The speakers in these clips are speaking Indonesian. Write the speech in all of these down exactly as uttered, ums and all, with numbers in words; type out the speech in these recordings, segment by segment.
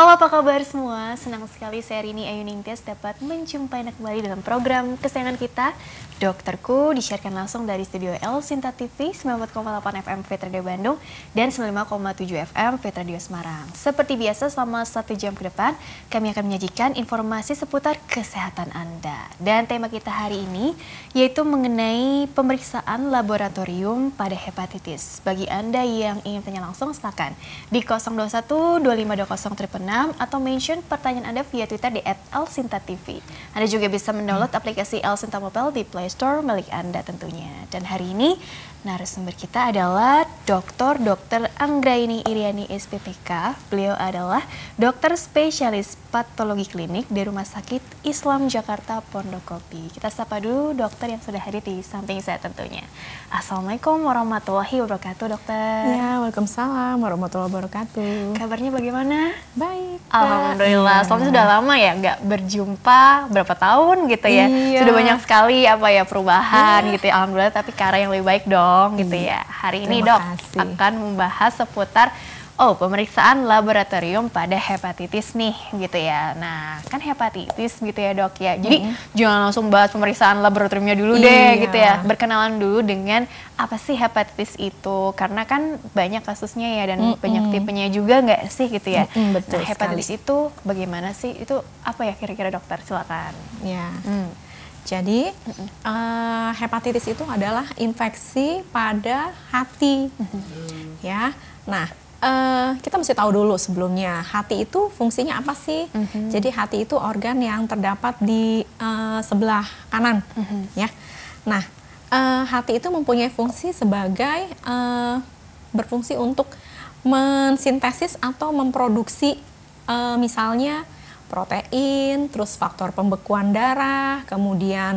Halo, apa kabar semua? Senang sekali saya Rini Ayu Ningtyas dapat menjumpai Anda kembali dalam program kesayangan kita, Dokterku, disiarkan langsung dari studio El Sinta T V sembilan puluh empat koma delapan F M Veta Radio Bandung dan sembilan puluh lima koma tujuh F M Veta Radio Semarang. Seperti biasa, selama satu jam ke depan, kami akan menyajikan informasi seputar kesehatan Anda. Dan tema kita hari ini yaitu mengenai pemeriksaan laboratorium pada hepatitis. Bagi Anda yang ingin tanya langsung, silakan di nol dua satu dua lima dua nol enam enam atau mention pertanyaan Anda via Twitter di et el sinta t v. Anda juga bisa mendownload aplikasi El Sinta Mobile di Play Store milik Anda tentunya. Dan hari ini narasumber kita adalah Doktor Dokter Anggraini Iriani S P P K. Beliau adalah dokter spesialis patologi klinik di Rumah Sakit Islam Jakarta Pondokopi. Kita sapa dulu dokter yang sudah hadir di samping saya tentunya. Assalamualaikum warahmatullahi wabarakatuh, dokter. Ya, waalaikumsalam warahmatullahi wabarakatuh. Kabarnya bagaimana? Baik. Alhamdulillah. Ya. Soalnya sudah lama ya nggak berjumpa, berapa tahun gitu ya. Iya. Sudah banyak sekali apa ya perubahan ya. gitu ya. Alhamdulillah, tapi ke arah yang lebih baik dong gitu ya. Hari ini Terima dok kasih. akan membahas seputar oh pemeriksaan laboratorium pada hepatitis nih gitu ya. Nah kan hepatitis gitu ya dok ya. Jadi mm-hmm. jangan langsung bahas pemeriksaan laboratoriumnya dulu iya. deh gitu ya. Berkenalan dulu dengan apa sih hepatitis itu, karena kan banyak kasusnya ya dan mm-hmm. banyak tipenya juga nggak sih gitu ya. Mm-hmm, betul nah hepatitis sekali. itu bagaimana sih? Itu apa ya kira-kira dokter? Silakan. Ya. Hmm. Jadi uh, hepatitis itu adalah infeksi pada hati, mm-hmm. ya. Nah, uh, kita mesti tahu dulu sebelumnya hati itu fungsinya apa sih? Mm-hmm. Jadi hati itu organ yang terdapat di uh, sebelah kanan, mm-hmm. ya. Nah, uh, hati itu mempunyai fungsi sebagai uh, berfungsi untuk mensintesis atau memproduksi uh, misalnya protein, terus faktor pembekuan darah, kemudian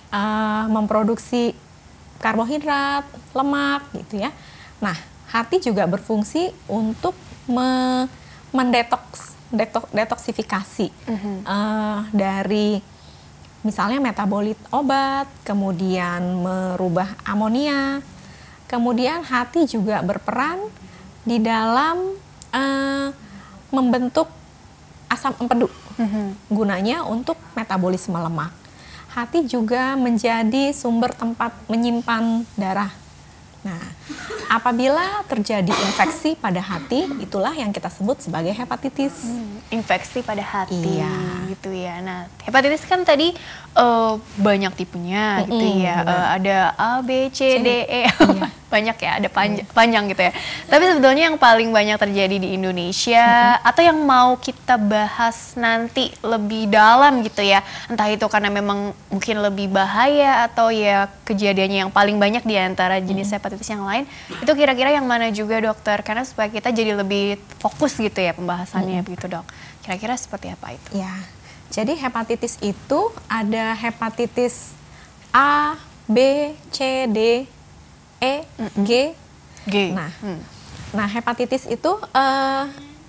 uh, memproduksi karbohidrat, lemak gitu ya. Nah, hati juga berfungsi untuk me mendetoks, detok, detoksifikasi mm-hmm. uh, dari misalnya metabolit obat, kemudian merubah amonia, kemudian hati juga berperan di dalam uh, membentuk asam empedu, mm-hmm. gunanya untuk metabolisme lemak. Hati juga menjadi sumber tempat menyimpan darah. Nah, apabila terjadi infeksi pada hati, itulah yang kita sebut sebagai hepatitis. Hmm, infeksi pada hati, iya. gitu ya. Nah, hepatitis kan tadi uh, banyak tipenya, mm-hmm, gitu ya. Uh, ada A, B, C, C. D, E, iya. banyak ya, ada panjang, mm. panjang gitu ya. Tapi sebetulnya yang paling banyak terjadi di Indonesia, mm-hmm. atau yang mau kita bahas nanti lebih dalam gitu ya, entah itu karena memang mungkin lebih bahaya atau ya kejadiannya yang paling banyak di antara jenis mm-hmm. hepatitis yang lain, itu kira-kira yang mana juga dokter? Karena supaya kita jadi lebih fokus gitu ya pembahasannya, mm-hmm. begitu dok. Kira-kira seperti apa itu? Ya, jadi hepatitis itu ada hepatitis A, B, C, D, E, mm-hmm. G. G. Nah, hmm. nah hepatitis itu uh,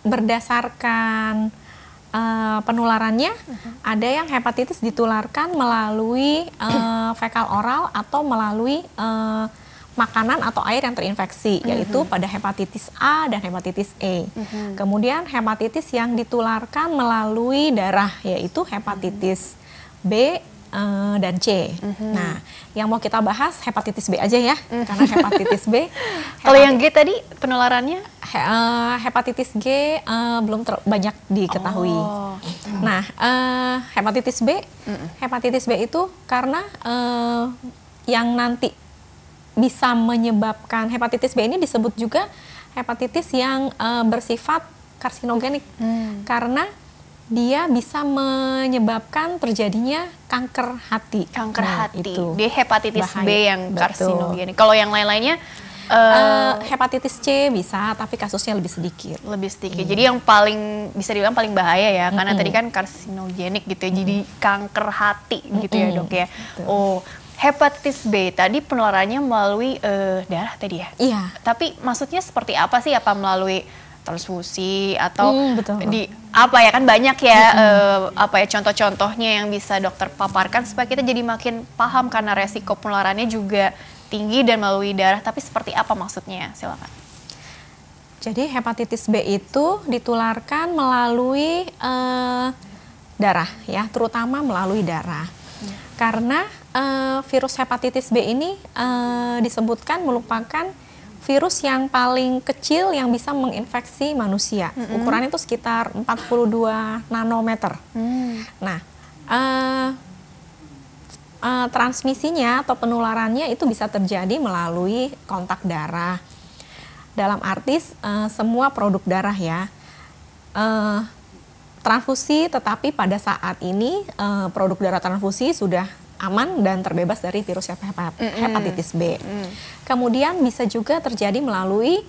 berdasarkan uh, penularannya, uh-huh. ada yang hepatitis ditularkan melalui uh, fekal oral atau melalui uh, makanan atau air yang terinfeksi, uh-huh. yaitu pada hepatitis A dan hepatitis E. Uh-huh. Kemudian hepatitis yang ditularkan melalui darah, yaitu hepatitis uh-huh. B Uh, dan C. Mm-hmm. Nah, yang mau kita bahas hepatitis B aja ya, mm. karena hepatitis B. Kalau yang G tadi penularannya? He, uh, hepatitis G uh, belum ter- banyak diketahui. Oh. Nah, uh, hepatitis B, mm. hepatitis B itu karena uh, yang nanti bisa menyebabkan hepatitis B ini disebut juga hepatitis yang uh, bersifat karsinogenik, mm. karena dia bisa menyebabkan terjadinya kanker hati. Kanker nah, hati. Itu. Dia hepatitis Bahaya. B yang karsinogenik. Kalau yang lain-lainnya uh, uh, hepatitis C bisa, tapi kasusnya lebih sedikit. Lebih sedikit. Iya. Jadi yang paling bisa dibilang paling bahaya ya, mm-hmm. karena tadi kan karsinogenik gitu ya. Mm-hmm. Jadi kanker hati mm-hmm. gitu ya, Dok ya. Betul. Oh, hepatitis B tadi penularannya melalui uh, darah tadi ya? Iya. Tapi maksudnya seperti apa sih? Apa melalui transfusi atau hmm, betul. di apa ya, kan banyak ya hmm. uh, apa ya contoh-contohnya yang bisa dokter paparkan supaya kita jadi makin paham, karena resiko penularannya juga tinggi dan melalui darah. Tapi seperti apa maksudnya? Silakan. Jadi hepatitis B itu ditularkan melalui uh, darah ya, terutama melalui darah. Hmm. Karena uh, virus hepatitis B ini uh, disebutkan merupakan virus yang paling kecil yang bisa menginfeksi manusia. Hmm. Ukurannya itu sekitar empat puluh dua nanometer. Hmm. Nah, uh, uh, transmisinya atau penularannya itu bisa terjadi melalui kontak darah. Dalam arti uh, semua produk darah ya, uh, transfusi, tetapi pada saat ini uh, produk darah transfusi sudah aman dan terbebas dari virus hepatitis B. Mm-hmm. Kemudian bisa juga terjadi melalui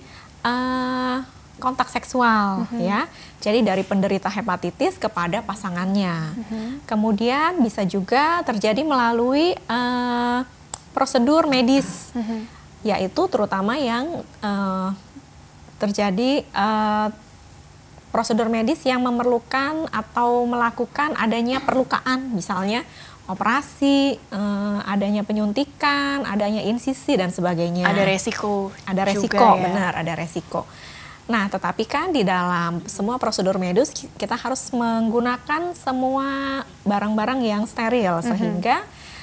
uh, kontak seksual, mm-hmm. ya. Jadi dari penderita hepatitis kepada pasangannya. Mm-hmm. Kemudian bisa juga terjadi melalui uh, prosedur medis. Mm-hmm. Yaitu terutama yang uh, terjadi uh, prosedur medis yang memerlukan atau melakukan adanya perlukaan, misalnya operasi, uh, adanya penyuntikan, adanya insisi dan sebagainya. Ada resiko. Ada resiko, juga, ya? Benar, ada resiko. Nah, tetapi kan di dalam semua prosedur medis kita harus menggunakan semua barang-barang yang steril, mm-hmm. sehingga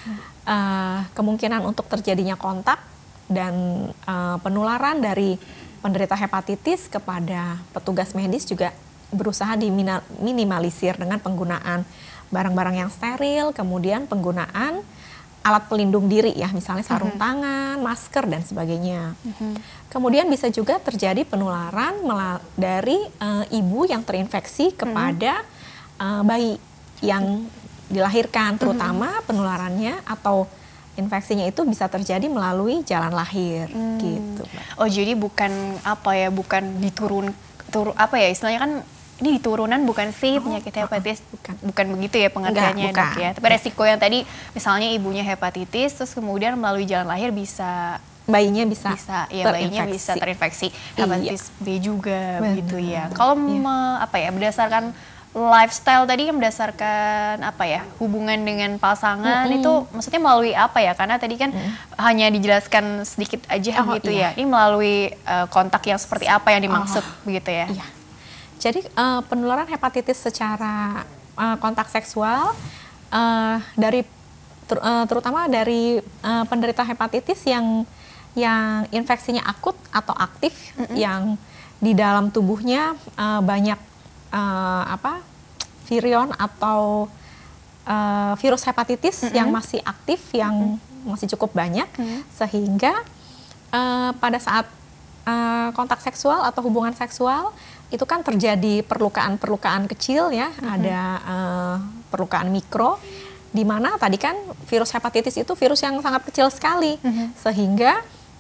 uh, kemungkinan untuk terjadinya kontak dan uh, penularan dari penderita hepatitis kepada petugas medis juga berusaha diminimalisir dengan penggunaan barang-barang yang steril, kemudian penggunaan alat pelindung diri ya, misalnya sarung mm-hmm. tangan, masker dan sebagainya. Mm-hmm. Kemudian bisa juga terjadi penularan dari uh, ibu yang terinfeksi kepada mm-hmm. uh, bayi yang dilahirkan, terutama mm-hmm. penularannya atau infeksinya itu bisa terjadi melalui jalan lahir, hmm. gitu. Oh, jadi bukan apa ya, bukan diturun, tur, apa ya istilahnya kan ini turunan bukan sih oh, penyakit hepatitis, bukan, bukan begitu ya pengertiannya, Dok ya. Tapi resiko yang tadi misalnya ibunya hepatitis, terus kemudian melalui jalan lahir bisa bayinya bisa, bisa ya bayinya bisa terinfeksi hepatitis iya. B juga, benar. Begitu ya. Kalau iya. apa ya berdasarkan lifestyle tadi yang berdasarkan apa ya hubungan dengan pasangan mm-hmm. itu maksudnya melalui apa ya, karena tadi kan mm. hanya dijelaskan sedikit aja oh, gitu iya. ya, ini melalui uh, kontak yang seperti apa yang dimaksud oh, begitu ya. Iya. Jadi uh, penularan hepatitis secara uh, kontak seksual uh, dari ter, uh, terutama dari uh, penderita hepatitis yang yang infeksinya akut atau aktif mm-hmm. yang di dalam tubuhnya uh, banyak Uh, apa virion atau uh, virus hepatitis mm-hmm. yang masih aktif, yang mm-hmm. masih cukup banyak, mm-hmm. sehingga uh, pada saat uh, kontak seksual atau hubungan seksual itu kan terjadi perlukaan-perlukaan kecil ya, mm-hmm. ada uh, perlukaan mikro, di mana tadi kan virus hepatitis itu virus yang sangat kecil sekali, mm-hmm. sehingga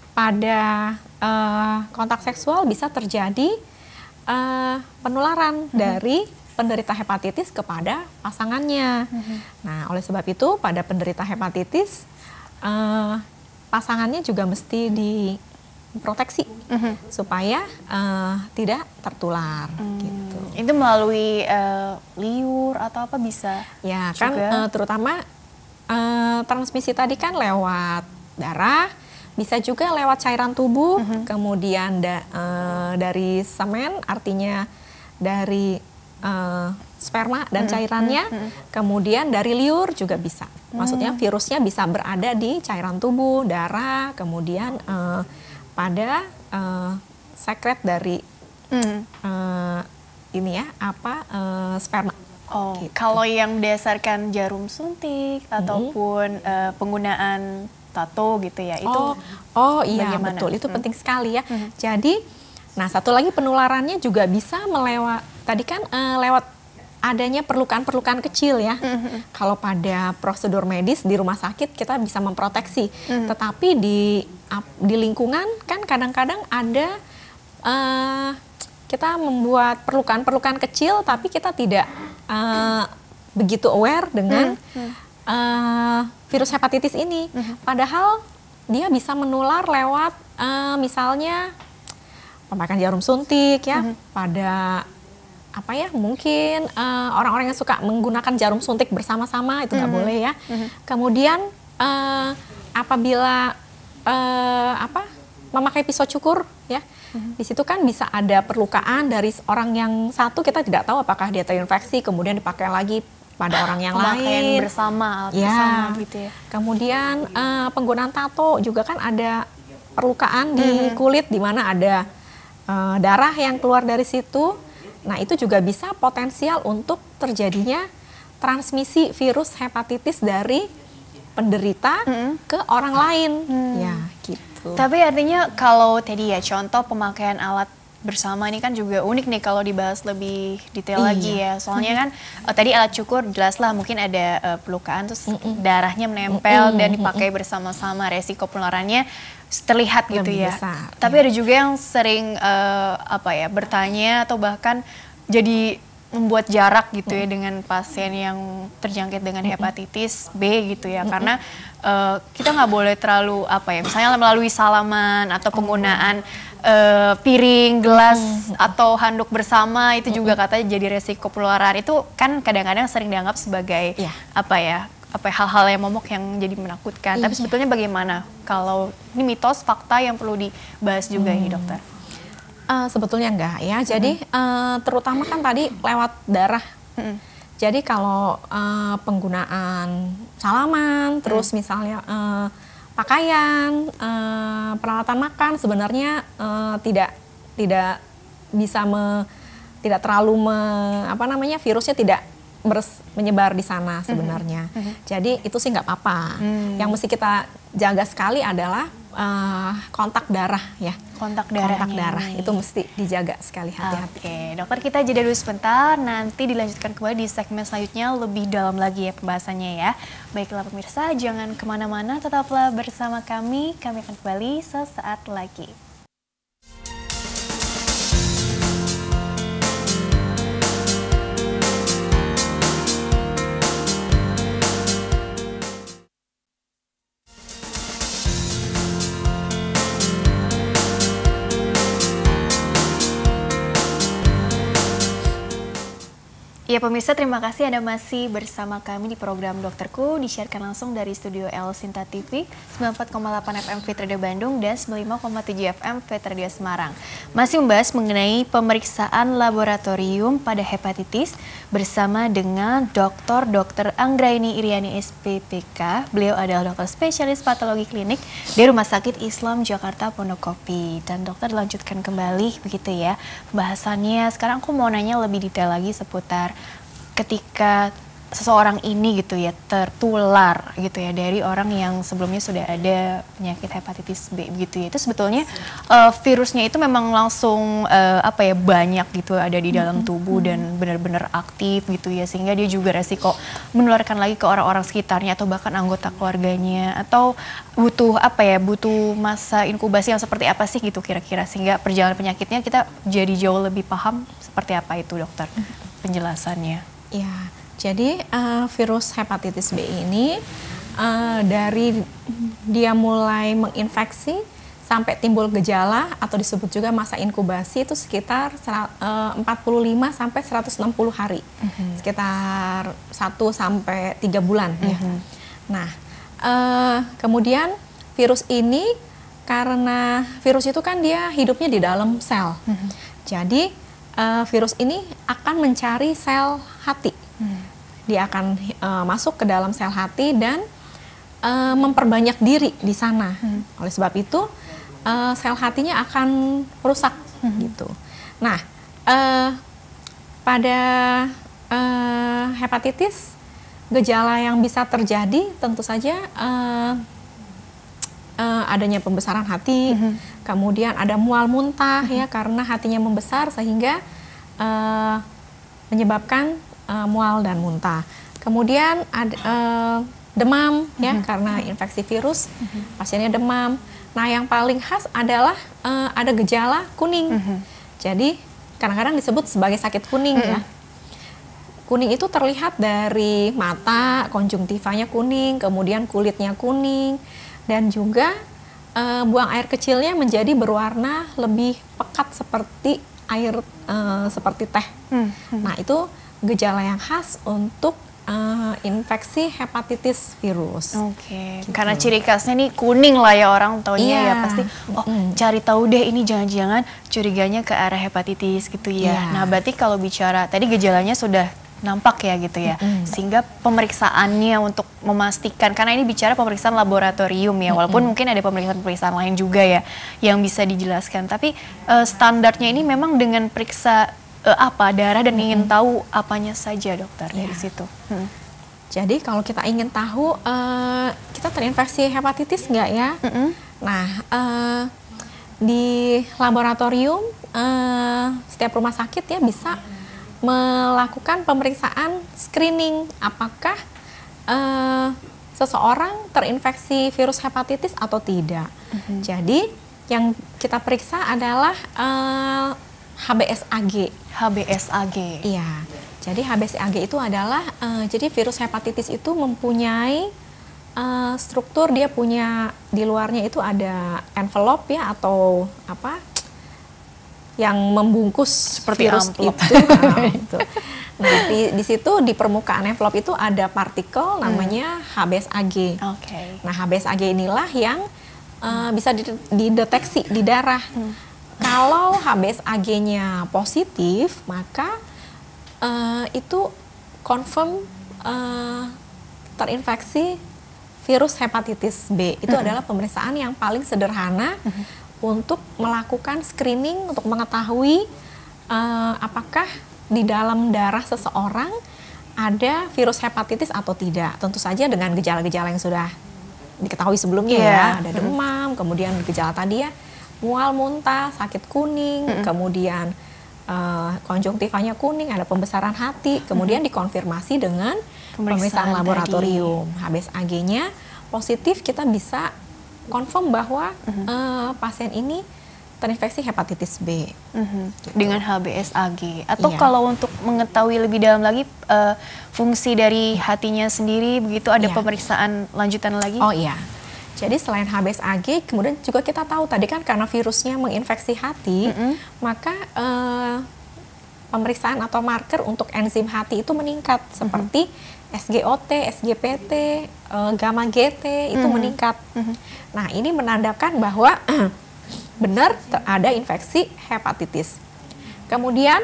pada uh, kontak seksual bisa terjadi Uh, penularan mm-hmm. dari penderita hepatitis kepada pasangannya. Mm-hmm. Nah, oleh sebab itu pada penderita hepatitis uh, pasangannya juga mesti diproteksi mm-hmm. supaya uh, tidak tertular. Mm. Gitu. Itu melalui uh, liur atau apa bisa? Ya juga? Kan uh, terutama uh, transmisi tadi kan lewat darah. Bisa juga lewat cairan tubuh, uh-huh. kemudian da, uh, dari semen, artinya dari uh, sperma dan uh-huh. cairannya, uh-huh. kemudian dari liur juga bisa. Maksudnya virusnya bisa berada di cairan tubuh, darah, kemudian uh, pada uh, sekret dari uh-huh. uh, ini ya, apa uh, sperma. Oh, gitu. Kalau yang berdasarkan jarum suntik uh-huh. ataupun uh, penggunaan tato gitu ya, itu oh, oh iya bagaimana? Betul, itu hmm. penting sekali ya. Hmm. Jadi, nah satu lagi penularannya juga bisa melewat, tadi kan uh, lewat adanya perlukaan-perlukaan kecil ya. Hmm. Kalau pada prosedur medis di rumah sakit kita bisa memproteksi, hmm. tetapi di di lingkungan kan kadang-kadang ada uh, kita membuat perlukaan-perlukaan kecil, tapi kita tidak uh, begitu aware dengan hmm. Hmm. Uh, virus hepatitis ini, uh-huh. padahal dia bisa menular lewat uh, misalnya pemakaian jarum suntik ya, uh-huh. pada apa ya mungkin uh, orang-orang yang suka menggunakan jarum suntik bersama-sama itu nggak uh-huh. boleh ya. Uh-huh. Kemudian uh, apabila uh, apa memakai pisau cukur ya, Di situ kan bisa ada perlukaan dari orang yang satu, kita tidak tahu apakah dia terinfeksi, kemudian dipakai lagi pada orang yang Pemakaian lain. bersama, alat Ya. bersama gitu ya. Kemudian eh, penggunaan tato juga kan ada perlukaan di kulit di mana ada eh, darah yang keluar dari situ. Nah, itu juga bisa potensial untuk terjadinya transmisi virus hepatitis dari penderita ke orang lain. Ya, gitu. Tapi artinya kalau tadi ya contoh pemakaian alat bersama ini kan juga unik nih kalau dibahas lebih detail Iya. lagi ya. Soalnya kan eh, tadi alat cukur jelas lah mungkin ada eh, pelukaan terus darahnya menempel Mm-mm, dan dipakai bersama-sama, resiko penularannya terlihat gitu Lebih ya. besar, Tapi ada juga yang sering eh, apa ya bertanya atau bahkan jadi membuat jarak gitu ya dengan pasien yang terjangkit dengan hepatitis B gitu ya, karena uh, kita nggak boleh terlalu apa ya, misalnya melalui salaman atau penggunaan uh, piring, gelas atau handuk bersama itu juga katanya jadi resiko penularan. Itu kan kadang-kadang sering dianggap sebagai Iya. apa ya, apa ya, hal-hal yang momok yang jadi menakutkan. Tapi Iya. sebetulnya bagaimana kalau ini mitos, fakta yang perlu dibahas juga ini dokter? Eh, sebetulnya enggak ya. Jadi eh, terutama kan tadi lewat darah. Jadi kalau eh, penggunaan salaman, terus misalnya eh, pakaian, eh, peralatan makan sebenarnya eh, tidak tidak bisa me, tidak terlalu me, apa namanya virusnya tidak bers- menyebar di sana sebenarnya. Jadi itu sih nggak apa-apa. Yang mesti kita jaga sekali adalah eh, kontak darah ya. Kontak darahnya Kontak darah ini. itu mesti dijaga sekali, hati-hati. Oke, dokter, kita jeda dulu sebentar, nanti dilanjutkan kembali di segmen selanjutnya lebih dalam lagi ya pembahasannya ya. Baiklah pemirsa, jangan kemana-mana, tetaplah bersama kami, kami akan kembali sesaat lagi. Ya pemirsa, terima kasih Anda masih bersama kami di program Dokterku, disiarkan langsung dari studio El Sinta T V sembilan puluh empat koma delapan F M Fit Radio Bandung dan sembilan puluh lima koma tujuh F M Fit Radio Semarang. Masih membahas mengenai pemeriksaan laboratorium pada hepatitis bersama dengan Doktor Dokter Anggraini Iriani S P P K. Beliau adalah dokter spesialis patologi klinik di Rumah Sakit Islam Jakarta Pondokopi. Dan dokter, dilanjutkan kembali begitu ya pembahasannya. Sekarang aku mau nanya lebih detail lagi seputar ketika seseorang ini gitu ya tertular gitu ya dari orang yang sebelumnya sudah ada penyakit hepatitis B gitu ya, itu sebetulnya uh, virusnya itu memang langsung uh, apa ya banyak gitu ada di dalam tubuh dan benar-benar aktif gitu ya, sehingga dia juga resiko menularkan lagi ke orang-orang sekitarnya atau bahkan anggota keluarganya, atau butuh apa ya butuh masa inkubasi yang seperti apa sih gitu kira-kira sehingga perjalanan penyakitnya kita jadi jauh lebih paham seperti apa itu dokter penjelasannya. Ya, jadi uh, virus hepatitis B ini uh, dari dia mulai menginfeksi sampai timbul gejala atau disebut juga masa inkubasi itu sekitar uh, empat puluh lima sampai seratus enam puluh hari, mm-hmm. sekitar satu sampai tiga bulan mm-hmm. ya. Nah, uh, kemudian virus ini karena virus itu kan dia hidupnya di dalam sel, mm-hmm. jadi Uh, virus ini akan mencari sel hati. Hmm. Dia akan uh, masuk ke dalam sel hati dan uh, memperbanyak diri di sana. Hmm. Oleh sebab itu, uh, sel hatinya akan rusak hmm. gitu. Nah, uh, pada uh, hepatitis, gejala yang bisa terjadi tentu saja uh, uh, adanya pembesaran hati. Hmm. Kemudian ada mual muntah ya karena hatinya membesar sehingga uh, menyebabkan uh, mual dan muntah. Kemudian ada uh, demam ya karena infeksi virus, pasiennya demam. Nah, yang paling khas adalah uh, ada gejala kuning. Jadi kadang-kadang disebut sebagai sakit kuning ya. Kuning itu terlihat dari mata, konjungtivanya kuning, kemudian kulitnya kuning, dan juga Uh, buang air kecilnya menjadi berwarna lebih pekat seperti air uh, seperti teh. Hmm, hmm. Nah, itu gejala yang khas untuk uh, infeksi hepatitis virus. Oke, okay. Gitu. Karena ciri khasnya nih kuning lah ya, orang taunya yeah. ya pasti, oh mm. cari tahu deh ini jangan-jangan curiganya ke arah hepatitis gitu ya. Yeah. Nah berarti kalau bicara, tadi gejalanya sudah nampak ya gitu ya, mm-hmm. sehingga pemeriksaannya untuk memastikan, karena ini bicara pemeriksaan laboratorium ya, walaupun mm-hmm. mungkin ada pemeriksaan-pemeriksaan lain juga ya yang bisa dijelaskan, tapi uh, standarnya ini memang dengan periksa uh, apa darah dan mm-hmm. ingin tahu apanya saja dokter yeah. dari situ. Hmm. Jadi kalau kita ingin tahu uh, kita terinfeksi hepatitis nggak ya, mm-hmm. nah uh, di laboratorium uh, setiap rumah sakit ya bisa melakukan pemeriksaan screening apakah uh, seseorang terinfeksi virus hepatitis atau tidak. Mm-hmm. Jadi yang kita periksa adalah uh, H B S A G. H B S A G. Iya. Jadi H B S A G itu adalah uh, jadi virus hepatitis itu mempunyai uh, struktur, dia punya di luarnya itu ada envelope ya atau apa? Yang membungkus seperti virus amplop. itu. Nah, itu. Nah di, di situ di permukaan envelope itu ada partikel namanya hmm. H B S A G. Okay. Nah H B S A G inilah yang uh, bisa dideteksi di darah. Hmm. Kalau H B S A G-nya positif, maka uh, itu confirm uh, terinfeksi virus hepatitis B. Itu hmm. adalah pemeriksaan yang paling sederhana. Hmm. Untuk melakukan screening untuk mengetahui uh, apakah di dalam darah seseorang ada virus hepatitis atau tidak. Tentu saja dengan gejala-gejala yang sudah diketahui sebelumnya yeah. ya, ada demam, kemudian gejala tadi ya mual, muntah, sakit kuning, mm-hmm. kemudian uh, konjungtivanya kuning, ada pembesaran hati, kemudian mm-hmm. dikonfirmasi dengan pemeriksaan, pemeriksaan laboratorium. H B S A G-nya positif, kita bisa confirm bahwa uh-huh. uh, pasien ini terinfeksi hepatitis B. Uh-huh. Gitu. Dengan H B S A G. Atau iya. kalau untuk mengetahui lebih dalam lagi uh, fungsi dari hatinya sendiri, begitu ada iya. pemeriksaan lanjutan lagi? Oh iya. Jadi selain H B S A G, kemudian juga kita tahu tadi kan karena virusnya menginfeksi hati, uh-huh. maka uh, pemeriksaan atau marker untuk enzim hati itu meningkat seperti uh-huh. S G O T, S G P T, uh, gamma G T itu uh-huh. meningkat. Uh-huh. Nah ini menandakan bahwa benar ada infeksi hepatitis. Kemudian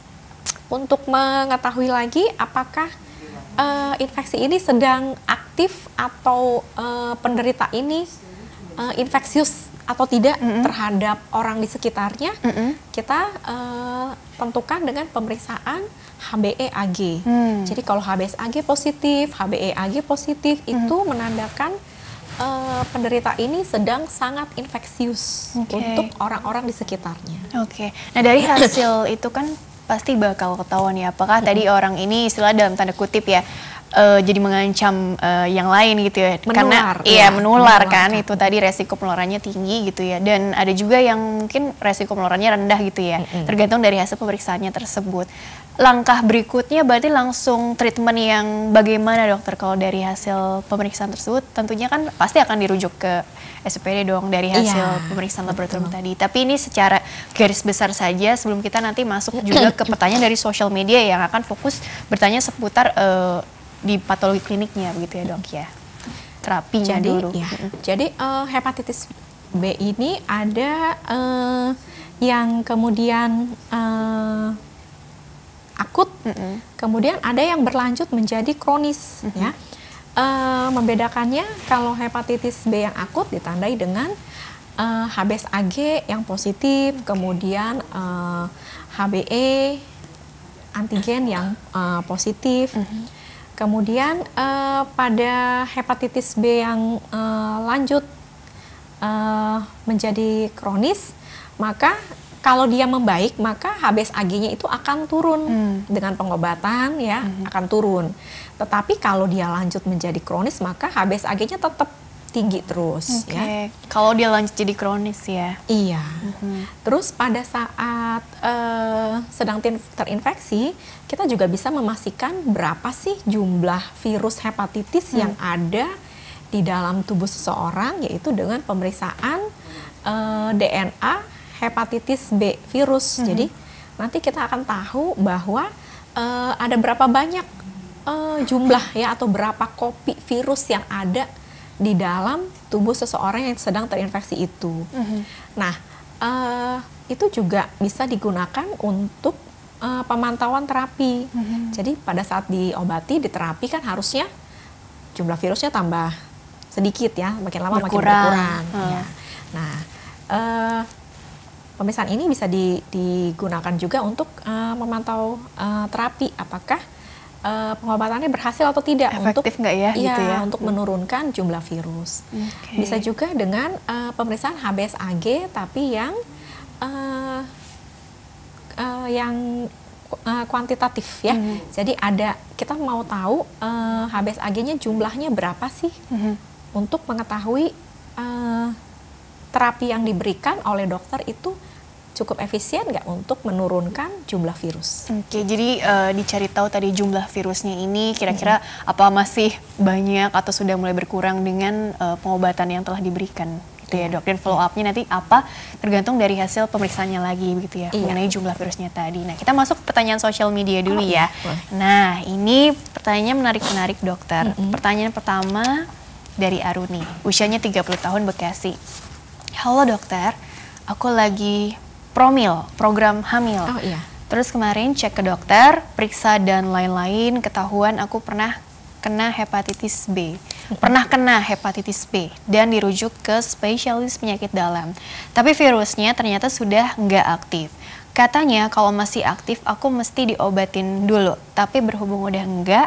untuk mengetahui lagi apakah uh, infeksi ini sedang aktif atau uh, penderita ini uh, infeksius atau tidak mm-hmm. terhadap orang di sekitarnya, mm-hmm. kita uh, tentukan dengan pemeriksaan H B E A G. Mm. Jadi kalau H B S A G positif, H B E A G positif, mm-hmm. itu menandakan uh, penderita ini sedang sangat infeksius okay. untuk orang-orang di sekitarnya. Oke. Okay. Nah dari hasil itu kan pasti bakal ketahuan ya, apakah mm-hmm. tadi orang ini istilah dalam tanda kutip ya, Uh, jadi mengancam uh, yang lain gitu ya, menular, karena ya, iya menular, menular kan, kan itu tadi resiko penularannya tinggi gitu ya, dan ada juga yang mungkin resiko penularannya rendah gitu ya, mm-hmm. tergantung dari hasil pemeriksaannya tersebut. Langkah berikutnya berarti langsung treatment yang bagaimana dokter kalau dari hasil pemeriksaan tersebut? Tentunya kan pasti akan dirujuk ke S P D dong dari hasil iya, pemeriksaan laboratorium tadi. Tapi ini secara garis besar saja sebelum kita nanti masuk juga ke pertanyaan dari social media yang akan fokus bertanya seputar uh, di patologi kliniknya begitu ya dok ya, terapinya jadi, dulu. Ya, jadi uh, hepatitis B ini ada uh, yang kemudian uh, akut, mm-hmm. kemudian ada yang berlanjut menjadi kronis. Mm-hmm. Ya, uh, membedakannya kalau hepatitis B yang akut ditandai dengan uh, H B S A G yang positif, okay. kemudian uh, H B E antigen yang uh, positif. Mm-hmm. Kemudian uh, pada hepatitis B yang uh, lanjut uh, menjadi kronis, maka kalau dia membaik maka H B S A G-nya itu akan turun hmm. dengan pengobatan ya hmm. akan turun. Tetapi kalau dia lanjut menjadi kronis maka H B S A G-nya tetap tinggi terus. Okay. Ya. Kalau dia lanjut jadi kronis ya. Iya. Mm-hmm. Terus pada saat uh, sedang terinfeksi, kita juga bisa memastikan berapa sih jumlah virus hepatitis hmm. yang ada di dalam tubuh seseorang, yaitu dengan pemeriksaan uh, D N A hepatitis B virus. Mm-hmm. Jadi nanti kita akan tahu bahwa uh, ada berapa banyak uh, uh, jumlah ya atau berapa kopi virus yang ada di dalam tubuh seseorang yang sedang terinfeksi itu. Mm-hmm. Nah, uh, itu juga bisa digunakan untuk uh, pemantauan terapi. Mm-hmm. Jadi pada saat diobati, diterapi kan harusnya jumlah virusnya tambah sedikit ya, makin lama berkurang. makin berkurang. Hmm. Ya. Nah, uh, pemeriksaan ini bisa di, digunakan juga untuk uh, memantau uh, terapi, apakah Uh, pengobatannya berhasil atau tidak. Efektif untuk nggak ya, iya, gitu ya untuk menurunkan jumlah virus. Okay. Bisa juga dengan uh, pemeriksaan H B S A G tapi yang uh, uh, yang uh, kuantitatif ya. Mm-hmm. Jadi ada kita mau tahu uh, H B S A G-nya jumlahnya berapa sih, mm-hmm. untuk mengetahui uh, terapi yang diberikan oleh dokter itu cukup efisien nggak untuk menurunkan jumlah virus. Oke, jadi uh, dicari tahu tadi jumlah virusnya ini kira-kira mm-hmm. apa masih banyak atau sudah mulai berkurang dengan uh, pengobatan yang telah diberikan, gitu ya dok. Dan follow up-nya nanti apa tergantung dari hasil pemeriksaannya lagi, gitu ya, iya. mengenai jumlah virusnya tadi. Nah, kita masuk ke pertanyaan sosial media dulu oh, ya. Iya. Nah, ini pertanyaannya menarik-menarik dokter. Mm-hmm. Pertanyaan pertama dari Aruni, usianya tiga puluh tahun, Bekasi. Halo dokter, aku lagi promil, program hamil. Oh iya. Terus kemarin cek ke dokter, periksa dan lain-lain, ketahuan aku pernah kena hepatitis B. Pernah kena hepatitis B dan dirujuk ke spesialis penyakit dalam. Tapi virusnya ternyata sudah nggak aktif. Katanya kalau masih aktif aku mesti diobatin dulu. Tapi berhubung udah enggak,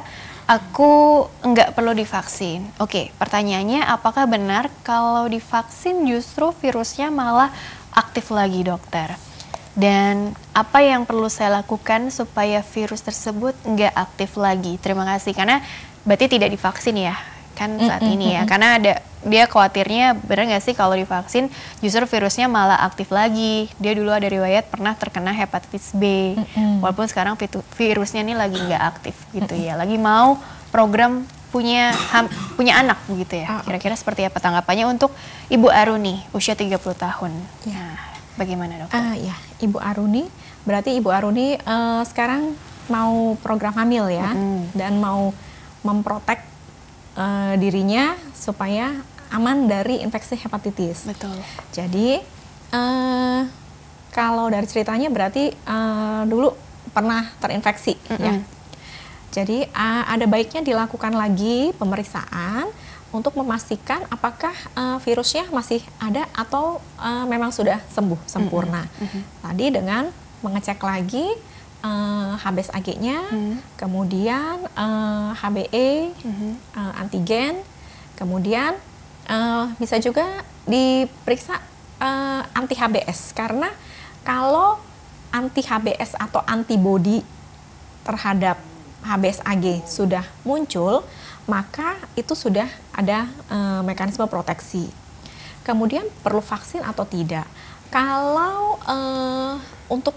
aku enggak perlu divaksin. Oke, pertanyaannya apakah benar kalau divaksin justru virusnya malah aktif lagi dokter? Dan apa yang perlu saya lakukan supaya virus tersebut nggak aktif lagi? Terima kasih. Karena berarti tidak divaksin ya kan saat mm -hmm. ini ya, karena ada dia khawatirnya benar nggak sih kalau divaksin justru virusnya malah aktif lagi. Dia dulu ada riwayat pernah terkena hepatitis B, mm -hmm. walaupun sekarang virusnya ini lagi nggak aktif gitu ya, lagi mau program punya ham, punya anak begitu ya. Kira-kira seperti apa tanggapannya untuk Ibu Aruni usia tiga puluh tahun? Ya. Nah, bagaimana dokter? Uh, ya, Ibu Aruni, berarti Ibu Aruni uh, sekarang mau program hamil ya, mm-hmm. dan mau memprotek uh, dirinya supaya aman dari infeksi hepatitis. Betul. Jadi uh, kalau dari ceritanya berarti uh, dulu pernah terinfeksi, mm-hmm. ya. Jadi uh, ada baiknya dilakukan lagi pemeriksaan untuk memastikan apakah uh, virusnya masih ada atau uh, memang sudah sembuh sempurna. Mm-hmm. Tadi dengan mengecek lagi uh, H B S A G-nya, mm-hmm. kemudian uh, H B E, mm-hmm. uh, antigen, kemudian uh, bisa juga diperiksa uh, anti H B S, karena kalau anti H B S atau antibodi terhadap H B S A G sudah muncul, maka itu sudah ada e, mekanisme proteksi. Kemudian perlu vaksin atau tidak? Kalau e, untuk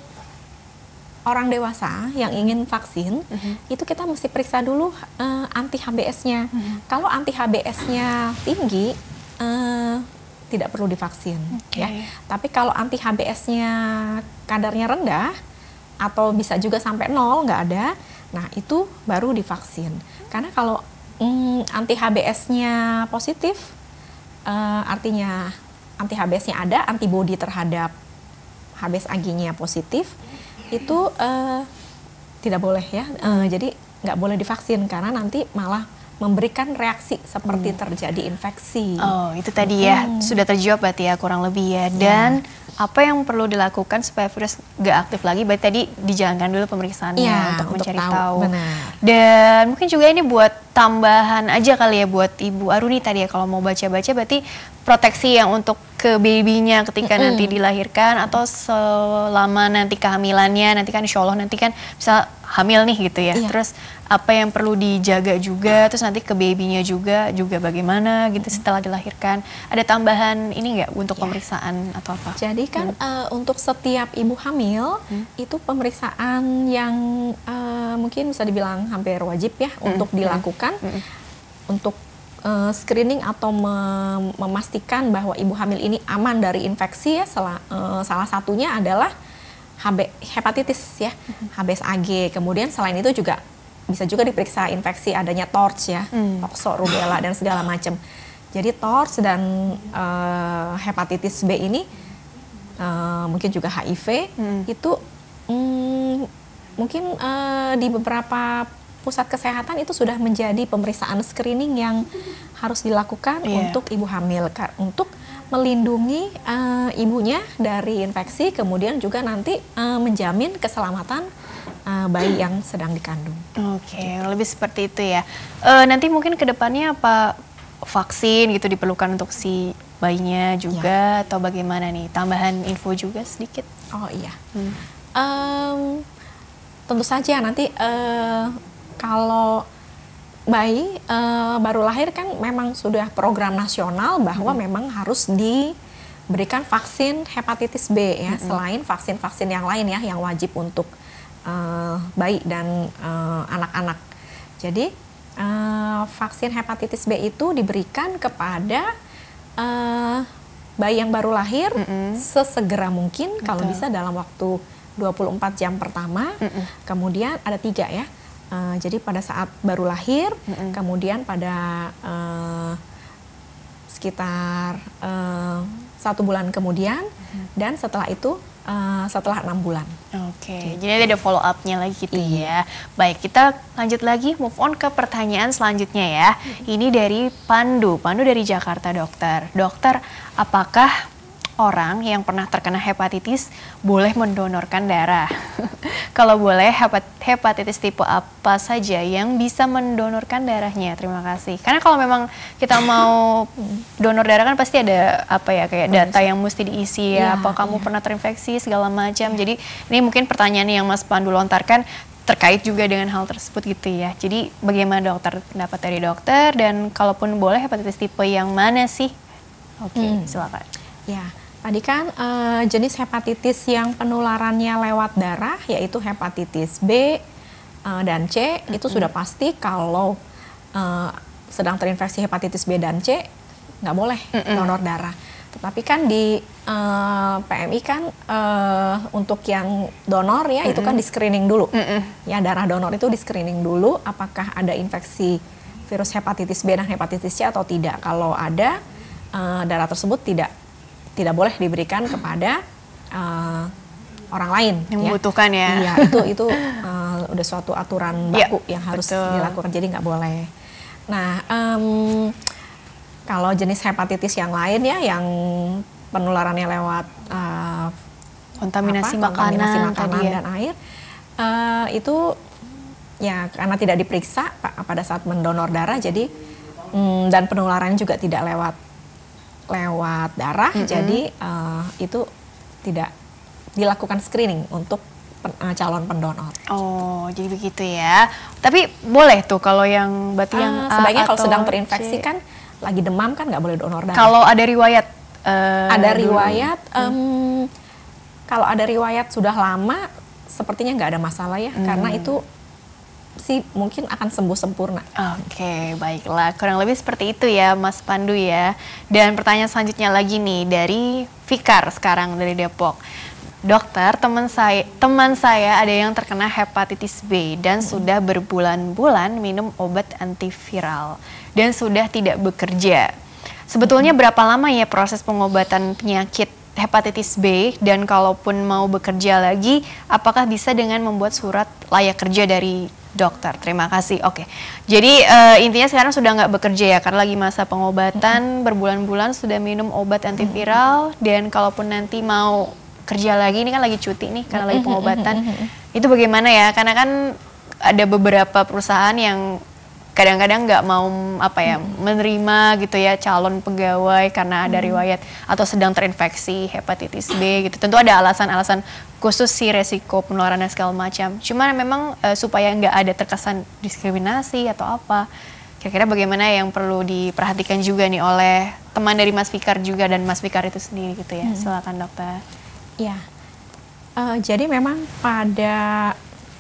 orang dewasa yang ingin vaksin, mm-hmm. itu kita mesti periksa dulu e, anti H B S-nya. Mm-hmm. Kalau anti H B S-nya tinggi, e, tidak perlu divaksin. Okay. Ya. Tapi kalau anti H B S-nya kadarnya rendah, atau bisa juga sampai nol, nggak ada, nah itu baru divaksin. Karena kalau mm, anti H B S-nya positif, uh, artinya anti H B S-nya ada, antibodi terhadap H B S A G-nya positif, itu uh, tidak boleh ya. Uh, jadi nggak boleh divaksin karena nanti malah memberikan reaksi seperti hmm. terjadi infeksi. Oh, itu tadi ya, hmm. sudah terjawab berarti ya kurang lebih ya. Dan ya. Apa yang perlu dilakukan supaya virus gak aktif lagi? Berarti tadi dijalankan dulu pemeriksaannya ya, untuk, untuk mencari tahu. tahu. Benar. Dan mungkin juga ini buat tambahan aja kali ya buat Ibu Aruni tadi ya, kalau mau baca-baca berarti proteksi yang untuk ke babynya ketika mm-hmm. nanti dilahirkan atau selama nanti kehamilannya, nanti kan insya Allah nanti kan bisa hamil nih gitu ya. Iya. Terus apa yang perlu dijaga juga, terus nanti ke babynya juga juga bagaimana gitu mm-hmm. setelah dilahirkan. Ada tambahan ini nggak untuk ya. pemeriksaan atau apa? Jadi kan hmm. uh, untuk setiap ibu hamil hmm. itu pemeriksaan yang uh, mungkin bisa dibilang hampir wajib ya hmm. untuk dilakukan hmm. untuk uh, screening atau mem memastikan bahwa ibu hamil ini aman dari infeksi ya. Salah, uh, salah satunya adalah H B, hepatitis ya, hmm. H B S A G. Kemudian selain itu juga bisa juga diperiksa infeksi adanya torch ya, hmm. tokso, rubella dan segala macam. Jadi torch dan uh, hepatitis B ini uh, mungkin juga H I V hmm. itu um, mungkin uh, di beberapa pusat kesehatan itu sudah menjadi pemeriksaan screening yang harus dilakukan yeah. untuk ibu hamil untuk melindungi uh, ibunya dari infeksi, kemudian juga nanti uh, menjamin keselamatan uh, bayi yang sedang dikandung. Oke, okay, gitu. Lebih seperti itu ya. Uh, nanti mungkin kedepannya apa vaksin gitu diperlukan untuk si bayinya juga ya. Atau bagaimana nih? Tambahan info juga sedikit. Oh iya, hmm. um, tentu saja nanti uh, kalau bayi uh, baru lahir kan memang sudah program nasional bahwa hmm. memang harus diberikan vaksin hepatitis B ya, hmm. selain vaksin-vaksin yang lain ya yang wajib untuk uh, bayi dan anak-anak. Uh, Jadi uh, vaksin hepatitis B itu diberikan kepada uh, bayi yang baru lahir hmm. sesegera mungkin. Betul. Kalau bisa dalam waktu dua puluh empat jam pertama. Hmm. Kemudian ada tiga ya. Uh, jadi pada saat baru lahir, mm-hmm. kemudian pada uh, sekitar uh, satu bulan kemudian, mm-hmm. dan setelah itu uh, setelah enam bulan. Oke, okay. Gitu. Jadi ada follow up-nya lagi gitu iya. ya. Baik, kita lanjut lagi, move on ke pertanyaan selanjutnya ya. Mm-hmm. Ini dari Pandu, Pandu dari Jakarta, dokter. Dokter, apakah orang yang pernah terkena hepatitis boleh mendonorkan darah? Kalau boleh, hepatitis tipe apa saja yang bisa mendonorkan darahnya? Terima kasih. Karena kalau memang kita mau donor darah kan pasti ada apa ya kayak data yang mesti diisi ya. ya apa kamu ya. pernah terinfeksi segala macam. Ya. Jadi ini mungkin pertanyaan yang Mas Pandu lontarkan terkait juga dengan hal tersebut gitu ya. Jadi bagaimana dokter, pendapat dari dokter, dan kalaupun boleh hepatitis tipe yang mana sih? Oke, okay, hmm. silakan. Ya. Tadi kan uh, jenis hepatitis yang penularannya lewat darah yaitu hepatitis B uh, dan C, mm-hmm. itu sudah pasti kalau uh, sedang terinfeksi hepatitis B dan C nggak boleh mm-hmm. donor darah. Tetapi kan di uh, P M I kan uh, untuk yang donor ya mm-hmm. itu kan di screening dulu. Mm-hmm. Ya, darah donor itu di screening dulu apakah ada infeksi virus hepatitis B dan hepatitis C atau tidak. Kalau ada, uh, darah tersebut tidak tidak boleh diberikan kepada uh, orang lain yang membutuhkan ya. Iya, itu itu uh, udah suatu aturan baku ya, yang harus betul. dilakukan, jadi nggak boleh. Nah, um, kalau jenis hepatitis yang lain ya, yang penularannya lewat uh, kontaminasi apa, makanan, kontaminasi makanan ya. dan air, uh, itu ya karena tidak diperiksa pada saat mendonor darah, jadi um, dan penularannya juga tidak lewat lewat darah, mm-hmm. jadi uh, itu tidak dilakukan screening untuk pen, uh, calon pendonor. Oh, jadi begitu ya. Tapi boleh tuh kalau yang berarti uh, yang sebaiknya kalau sedang terinfeksi C. kan lagi demam kan nggak boleh donor darah. Kalau ada riwayat, uh, ada riwayat, um, hmm. kalau ada riwayat sudah lama, sepertinya nggak ada masalah ya, hmm. karena itu sih mungkin akan sembuh sempurna. Oke, okay, baiklah. Kurang lebih seperti itu ya, Mas Pandu ya. Dan pertanyaan selanjutnya lagi nih dari Fikar sekarang dari Depok. Dokter, teman saya teman saya ada yang terkena hepatitis B dan hmm. sudah berbulan-bulan minum obat antiviral dan sudah tidak bekerja. Sebetulnya hmm. berapa lama ya proses pengobatan penyakit hepatitis B, dan kalaupun mau bekerja lagi, apakah bisa dengan membuat surat layak kerja dari dokter? Terima kasih. Oke, jadi uh, intinya sekarang sudah nggak bekerja ya, karena lagi masa pengobatan, mm-hmm. berbulan-bulan sudah minum obat antiviral, mm-hmm. dan kalaupun nanti mau kerja lagi, ini kan lagi cuti nih, karena lagi pengobatan, mm-hmm. itu bagaimana ya? Karena kan ada beberapa perusahaan yang kadang-kadang nggak mau apa ya hmm. menerima gitu ya calon pegawai karena ada riwayat atau sedang terinfeksi hepatitis B gitu. Tentu ada alasan-alasan khusus sih, resiko penularan dan segala macam. Cuman memang uh, supaya nggak ada terkesan diskriminasi atau apa. Kira-kira bagaimana yang perlu diperhatikan juga nih oleh teman dari Mas Fikar juga dan Mas Fikar itu sendiri gitu ya. Hmm. Silakan dokter. Ya, uh, jadi memang pada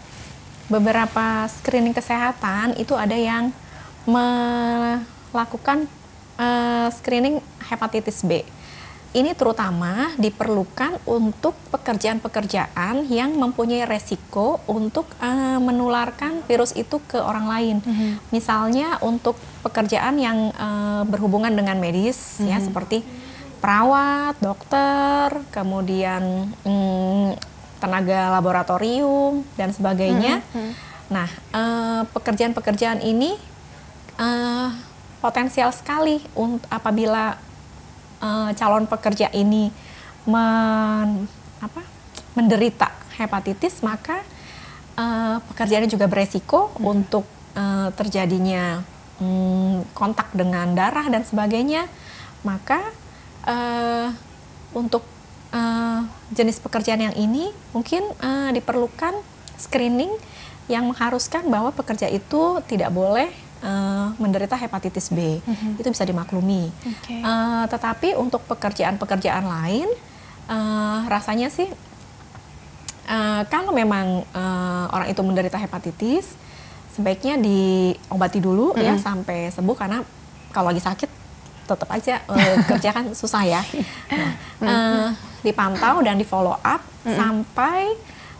beberapa screening kesehatan itu ada yang melakukan uh, screening hepatitis B. ini terutama diperlukan untuk pekerjaan-pekerjaan yang mempunyai resiko untuk uh, menularkan virus itu ke orang lain. Mm-hmm. Misalnya untuk pekerjaan yang uh, berhubungan dengan medis, mm-hmm. ya seperti perawat, dokter, kemudian mm, tenaga laboratorium dan sebagainya. Mm-hmm. Nah, uh, pekerjaan-pekerjaan ini uh, potensial sekali untuk apabila Uh, calon pekerja ini men, apa, menderita hepatitis, maka uh, pekerjaannya juga beresiko hmm. untuk uh, terjadinya um, kontak dengan darah dan sebagainya. Maka uh, untuk uh, jenis pekerjaan yang ini mungkin uh, diperlukan screening yang mengharuskan bahwa pekerja itu tidak boleh Uh, menderita hepatitis B, mm-hmm. itu bisa dimaklumi. Okay. Uh, tetapi untuk pekerjaan-pekerjaan lain, uh, rasanya sih uh, kalau memang uh, orang itu menderita hepatitis, sebaiknya diobati dulu mm-hmm. ya sampai sembuh, karena kalau lagi sakit tetap aja uh, kerja kan susah ya. Nah, mm-hmm. uh, dipantau dan di follow up mm-hmm. sampai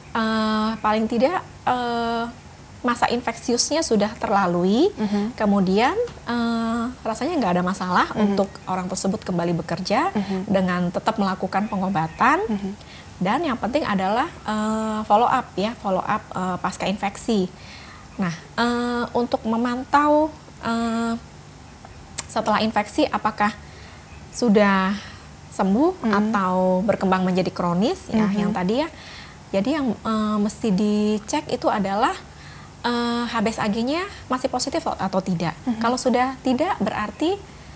uh, paling tidak uh, masa infeksiusnya sudah terlalui, uh-huh. kemudian uh, rasanya nggak ada masalah uh-huh. untuk orang tersebut kembali bekerja uh-huh. dengan tetap melakukan pengobatan, uh-huh. dan yang penting adalah uh, follow up ya, follow up uh, pasca infeksi. Nah, uh, untuk memantau uh, setelah infeksi apakah sudah sembuh uh-huh. atau berkembang menjadi kronis, ya uh-huh. yang tadi ya. Jadi yang uh, mesti dicek itu adalah Uh, H B S A G-nya masih positif atau tidak. Mm-hmm. Kalau sudah tidak, berarti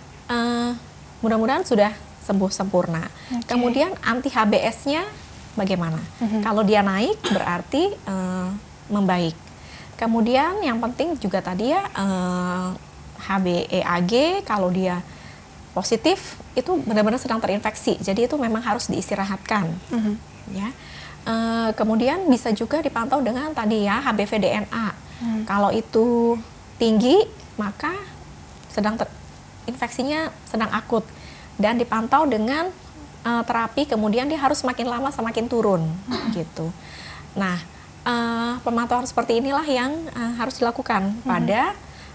uh, mudah-mudahan sudah sembuh sempurna. Okay. Kemudian anti H B S-nya bagaimana? Mm-hmm. Kalau dia naik, berarti uh, membaik. Kemudian yang penting juga tadi ya uh, H B E A G, kalau dia positif itu benar-benar sedang terinfeksi. Jadi itu memang harus diistirahatkan. Mm-hmm. Ya. Uh, kemudian bisa juga dipantau dengan tadi ya H B V D N A. Hmm. Kalau itu tinggi, maka sedang ter- infeksinya sedang akut, dan dipantau dengan uh, terapi. Kemudian dia harus semakin lama semakin turun, hmm. gitu. Nah, uh, pemantauan seperti inilah yang uh, harus dilakukan hmm. pada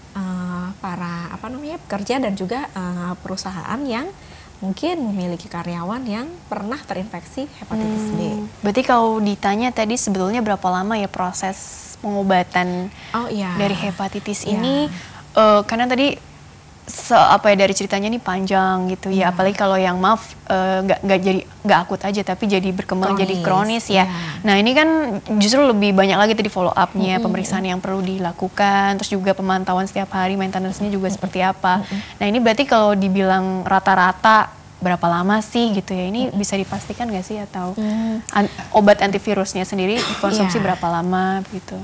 uh, para apa namanya pekerja dan juga uh, perusahaan yang mungkin memiliki karyawan yang pernah terinfeksi hepatitis hmm. B. Berarti kalau ditanya tadi sebetulnya berapa lama ya proses pengobatan oh, iya. dari hepatitis iya. ini? Uh, karena tadi se apa ya dari ceritanya nih panjang gitu ya. ya. Apalagi kalau yang maaf nggak uh, nggak jadi nggak akut aja tapi jadi berkembang kronis. jadi kronis ya. ya. Nah ini kan justru lebih banyak lagi tadi follow up-nya, mm-hmm. pemeriksaan yang perlu dilakukan, terus juga pemantauan setiap hari, maintenance-nya juga mm-hmm. seperti apa. Mm-hmm. Nah ini berarti kalau dibilang rata-rata berapa lama sih gitu ya, ini mm-hmm. bisa dipastikan nggak sih, atau mm. an obat antivirusnya sendiri konsumsi yeah. berapa lama gitu?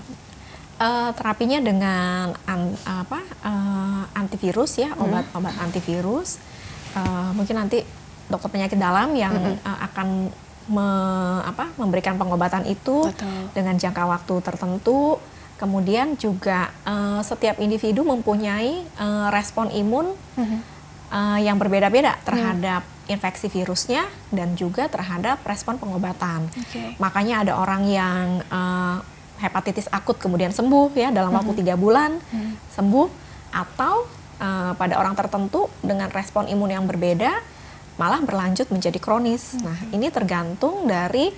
Uh, terapinya dengan an, apa uh, antivirus ya, obat-obat hmm. antivirus. Uh, mungkin nanti dokter penyakit dalam yang hmm. uh, akan me, apa, memberikan pengobatan itu Betul. dengan jangka waktu tertentu. Kemudian juga uh, setiap individu mempunyai uh, respon imun hmm. uh, yang berbeda-beda terhadap hmm. infeksi virusnya dan juga terhadap respon pengobatan. Okay. Makanya ada orang yang uh, hepatitis akut kemudian sembuh ya dalam waktu tiga mm-hmm. bulan mm-hmm. sembuh, atau uh, pada orang tertentu dengan respon imun yang berbeda malah berlanjut menjadi kronis. Mm-hmm. Nah ini tergantung dari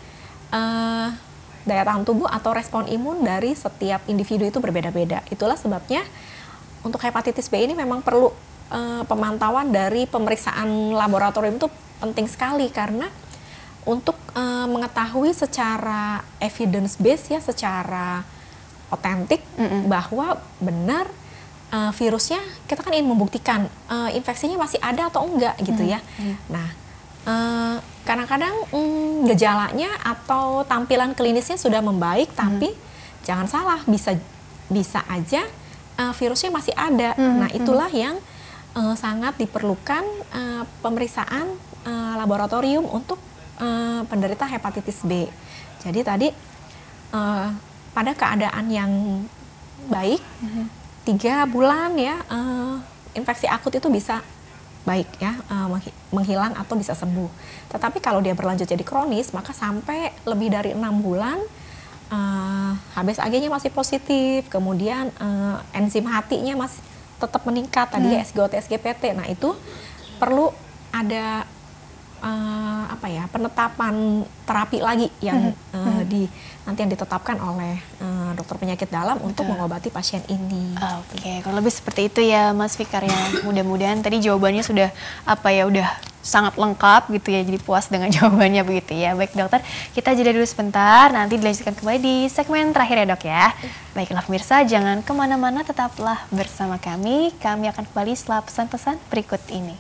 uh, daya tahan tubuh atau respon imun dari setiap individu itu berbeda-beda. Itulah sebabnya untuk hepatitis B ini memang perlu uh, pemantauan dari pemeriksaan laboratorium itu penting sekali, karena untuk uh, mengetahui secara evidence base ya, secara otentik mm-hmm. bahwa benar uh, virusnya, kita kan ingin membuktikan uh, infeksinya masih ada atau enggak gitu mm-hmm. ya. Nah, uh, kadang-kadang mm, gejalanya atau tampilan klinisnya sudah membaik, mm-hmm. tapi jangan salah, bisa bisa aja uh, virusnya masih ada. Mm-hmm. Nah, itulah yang uh, sangat diperlukan uh, pemeriksaan uh, laboratorium untuk Uh, penderita hepatitis B. Jadi tadi uh, pada keadaan yang baik, mm-hmm. tiga bulan ya, uh, infeksi akut itu bisa baik ya, uh, menghilang atau bisa sembuh. Tetapi kalau dia berlanjut jadi kronis, maka sampai lebih dari enam bulan uh, H B S A G-nya masih positif, kemudian uh, enzim hatinya masih tetap meningkat, tadi hmm. S G O T S G P T. Nah itu perlu ada uh, apa ya, penetapan terapi lagi yang hmm. uh, di nanti yang ditetapkan oleh uh, dokter penyakit dalam Betul. Untuk mengobati pasien ini. Oke, okay. Kalau lebih seperti itu ya Mas Fikar ya. Mudah-mudahan tadi jawabannya sudah apa ya, udah sangat lengkap gitu ya, jadi puas dengan jawabannya begitu ya. Baik dokter, kita jeda dulu sebentar, nanti dilanjutkan kembali di segmen terakhir ya dok ya. Baiklah pemirsa, jangan kemana-mana, tetaplah bersama kami. Kami akan kembali setelah pesan-pesan berikut ini.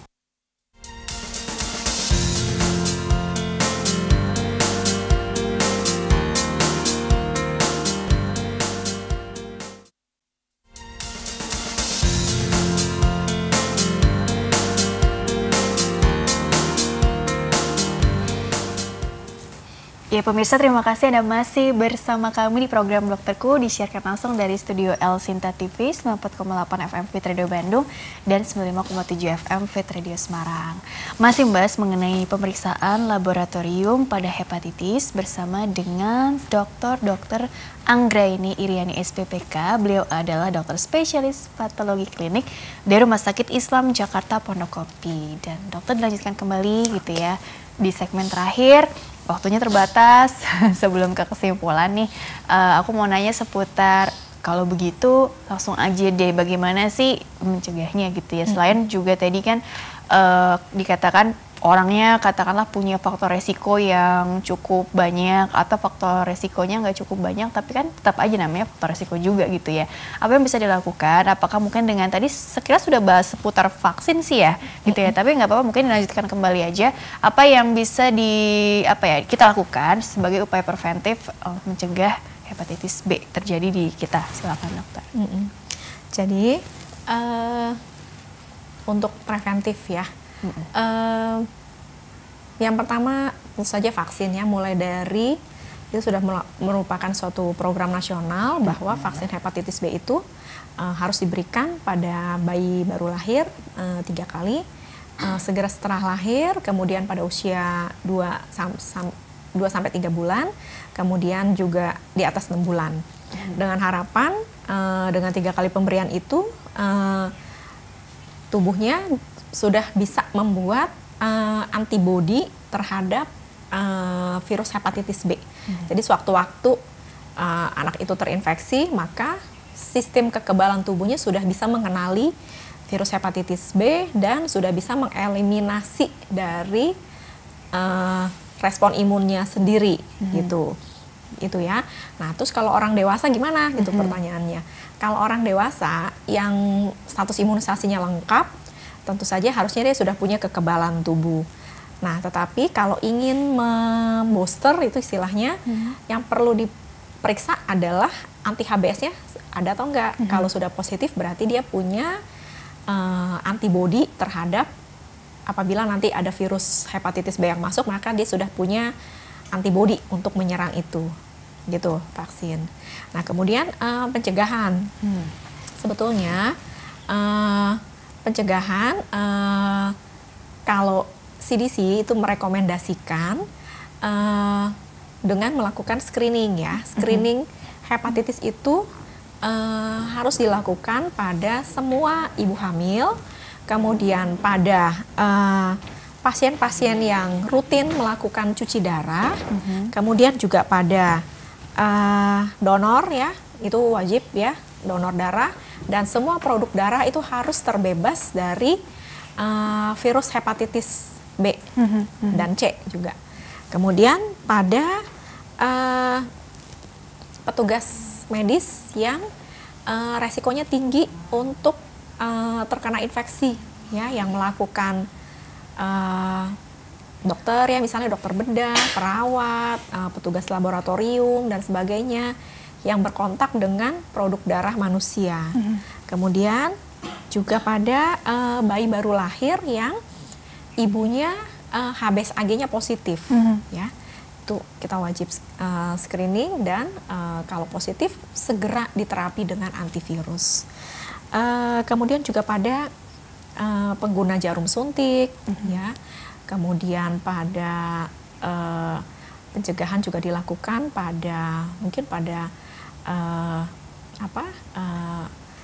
Ya pemirsa, terima kasih Anda masih bersama kami di program Dokterku, disiarkan langsung dari studio El Sinta T V sembilan puluh empat koma delapan F M Fit Radio Bandung dan sembilan puluh lima koma tujuh F M Fit Radio Semarang. Masih membahas mengenai pemeriksaan laboratorium pada hepatitis bersama dengan Dokter-Dokter Anggraini Iriani S P P K. Beliau adalah dokter spesialis patologi klinik dari Rumah Sakit Islam Jakarta Pondokopi. Dan dokter dilanjutkan kembali gitu ya di segmen terakhir. Waktunya terbatas. Sebelum ke kesimpulan nih, uh, aku mau nanya seputar kalau begitu langsung aja deh, bagaimana sih mencegahnya gitu ya. Selain juga tadi kan uh, dikatakan orangnya katakanlah punya faktor resiko yang cukup banyak atau faktor resikonya nggak cukup banyak, tapi kan tetap aja namanya faktor resiko juga gitu ya. Apa yang bisa dilakukan? Apakah mungkin dengan tadi sekira sudah bahas seputar vaksin sih ya gitu ya, tapi nggak apa-apa, mungkin dilanjutkan kembali aja. Apa yang bisa di apa ya kita lakukan sebagai upaya preventif uh, mencegah hepatitis B terjadi di kita? Silakan dokter. Mm-mm. Jadi uh, untuk preventif ya. Uh, yang pertama tentu saja vaksin ya, mulai dari itu sudah merupakan suatu program nasional bahwa vaksin hepatitis B itu uh, harus diberikan pada bayi baru lahir uh, tiga kali, uh, segera setelah lahir, kemudian pada usia dua sampai tiga bulan, kemudian juga di atas enam bulan. Dengan harapan uh, dengan tiga kali pemberian itu uh, tubuhnya sudah bisa membuat uh, antibodi terhadap uh, virus hepatitis B. Hmm. Jadi sewaktu-waktu uh, anak itu terinfeksi, maka sistem kekebalan tubuhnya sudah bisa mengenali virus hepatitis B dan sudah bisa mengeliminasi dari uh, respon imunnya sendiri, hmm. gitu. Itu ya. Nah, terus kalau orang dewasa gimana? Gitu hmm. pertanyaannya. Kalau orang dewasa yang status imunisasinya lengkap, tentu saja harusnya dia sudah punya kekebalan tubuh. Nah, tetapi kalau ingin membooster itu istilahnya, hmm. yang perlu diperiksa adalah anti H B S-nya ada atau enggak. Hmm. Kalau sudah positif berarti dia punya uh, antibodi terhadap apabila nanti ada virus hepatitis B yang masuk, maka dia sudah punya antibodi untuk menyerang itu. Gitu, vaksin. Nah, kemudian uh, pencegahan. Hmm. Sebetulnya uh, pencegahan uh, kalau C D C itu merekomendasikan uh, dengan melakukan screening ya. Screening mm-hmm. hepatitis itu uh, harus dilakukan pada semua ibu hamil, kemudian pada uh, pasien-pasien yang rutin melakukan cuci darah, mm-hmm. kemudian juga pada uh, donor ya, itu wajib ya, donor darah. Dan semua produk darah itu harus terbebas dari uh, virus hepatitis B mm-hmm. dan C juga. Kemudian pada uh, petugas medis yang uh, resikonya tinggi untuk uh, terkena infeksi, ya, yang melakukan uh, dokter ya, misalnya dokter bedah, perawat, uh, petugas laboratorium dan sebagainya, yang berkontak dengan produk darah manusia. Mm-hmm. Kemudian juga pada uh, bayi baru lahir yang ibunya uh, H B S A G-nya positif, mm-hmm. ya, itu kita wajib uh, screening dan uh, kalau positif segera diterapi dengan antivirus. Uh, kemudian juga pada uh, pengguna jarum suntik, mm-hmm. ya. Kemudian pada uh, pencegahan juga dilakukan pada mungkin pada uh, apa uh,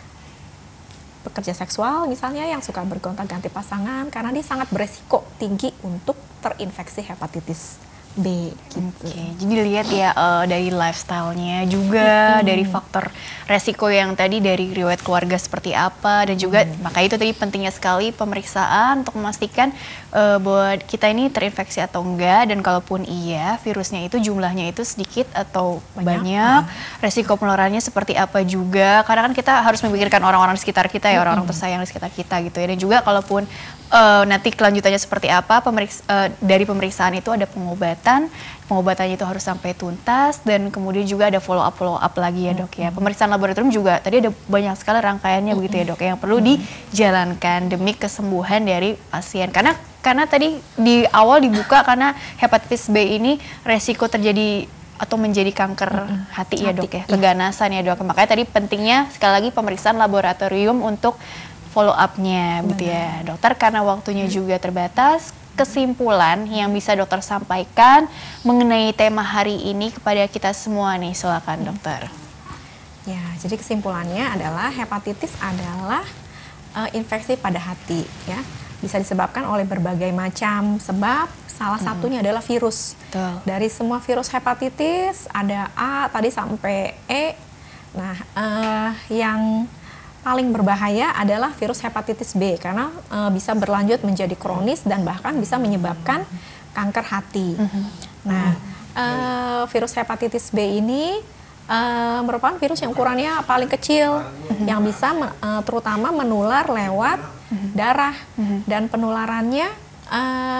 pekerja seksual misalnya yang suka bergonta-ganti pasangan karena dia sangat beresiko tinggi untuk terinfeksi hepatitis B gitu. Oke, jadi lihat ya uh, dari lifestyle-nya juga, hmm. dari faktor resiko yang tadi dari riwayat keluarga seperti apa, dan juga hmm. maka itu tadi pentingnya sekali pemeriksaan untuk memastikan uh, bahwa kita ini terinfeksi atau enggak, dan kalaupun iya virusnya itu jumlahnya itu sedikit atau banyak, banyak hmm. resiko penularannya seperti apa juga, karena kan kita harus memikirkan orang-orang di sekitar kita ya, orang-orang tersayang di sekitar kita gitu ya, dan juga kalaupun Uh, nanti kelanjutannya seperti apa, pemeriksa, uh, dari pemeriksaan itu ada pengobatan, pengobatannya itu harus sampai tuntas, dan kemudian juga ada follow up follow up lagi ya dok ya. Pemeriksaan laboratorium juga tadi ada banyak sekali rangkaiannya begitu ya dok, yang perlu dijalankan demi kesembuhan dari pasien. Karena karena tadi di awal dibuka karena hepatitis B ini resiko terjadi atau menjadi kanker mm-hmm. hati ya dok ya, keganasan ya dok. Makanya tadi pentingnya sekali lagi pemeriksaan laboratorium untuk follow up-nya gitu ya dokter, karena waktunya juga terbatas. Kesimpulan yang bisa dokter sampaikan mengenai tema hari ini kepada kita semua nih, silakan dokter. Ya, jadi kesimpulannya adalah hepatitis adalah uh, infeksi pada hati ya, bisa disebabkan oleh berbagai macam sebab, salah hmm. satunya adalah virus. Betul. Dari semua virus hepatitis ada A tadi sampai E. Nah, uh, yang paling berbahaya adalah virus hepatitis B karena e, bisa berlanjut menjadi kronis dan bahkan bisa menyebabkan kanker hati. Mm-hmm. Nah, e, virus hepatitis B ini e, merupakan virus yang ukurannya paling kecil, mm-hmm. yang bisa e, terutama menular lewat mm-hmm. darah, mm-hmm. dan penularannya e,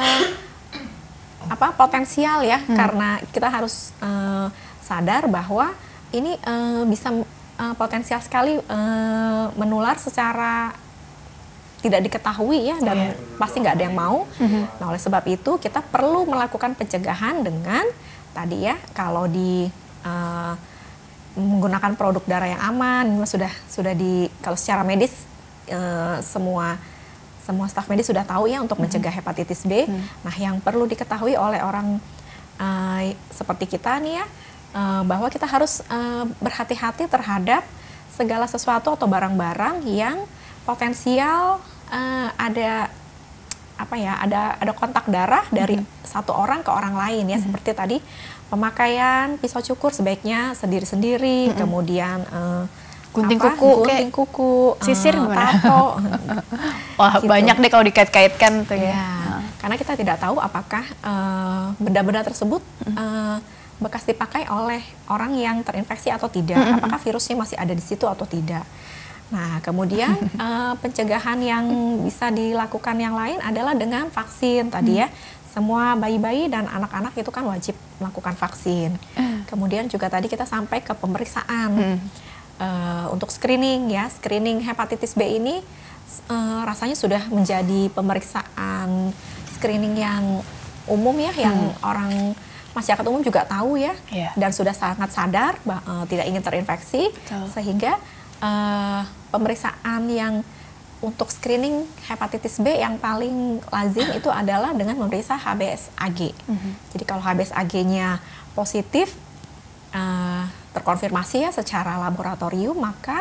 apa potensial ya, mm-hmm. karena kita harus e, sadar bahwa ini e, bisa Uh, potensial sekali uh, menular secara tidak diketahui ya, dan yeah. pasti nggak ada yang mau. Mm-hmm. Nah, oleh sebab itu kita perlu melakukan pencegahan dengan tadi ya, kalau di uh, menggunakan produk darah yang aman sudah sudah di kalau secara medis uh, semua semua staf medis sudah tahu ya untuk mencegah mm-hmm. hepatitis B. Mm-hmm. Nah, yang perlu diketahui oleh orang uh, seperti kita nih ya, bahwa kita harus uh, berhati-hati terhadap segala sesuatu atau barang-barang yang potensial uh, ada apa ya ada ada kontak darah dari mm-hmm. satu orang ke orang lain ya, mm-hmm. seperti tadi pemakaian pisau cukur sebaiknya sendiri-sendiri, mm-hmm. kemudian uh, gunting apa? kuku, gunting kuku, sisir, uh, tato. Wah, gitu. Banyak deh kalau dikait-kaitkan tuh ya. ya. Uh. Karena kita tidak tahu apakah benda-benda uh, tersebut mm-hmm. uh, bekas dipakai oleh orang yang terinfeksi atau tidak, mm-hmm. apakah virusnya masih ada di situ atau tidak. Nah, kemudian uh, pencegahan yang bisa dilakukan yang lain adalah dengan vaksin tadi ya. Semua bayi-bayi dan anak-anak itu kan wajib melakukan vaksin. Mm. Kemudian juga tadi kita sampai ke pemeriksaan mm. uh, untuk screening ya, screening hepatitis B ini uh, rasanya sudah menjadi pemeriksaan screening yang umum ya, yang mm. orang masyarakat umum juga tahu ya, yeah. dan sudah sangat sadar uh, tidak ingin terinfeksi, Betul. sehingga uh, pemeriksaan yang untuk screening hepatitis B yang paling lazim itu adalah dengan memeriksa H B S A G. Mm-hmm. Jadi kalau H B S A G-nya positif, uh, terkonfirmasi ya secara laboratorium, maka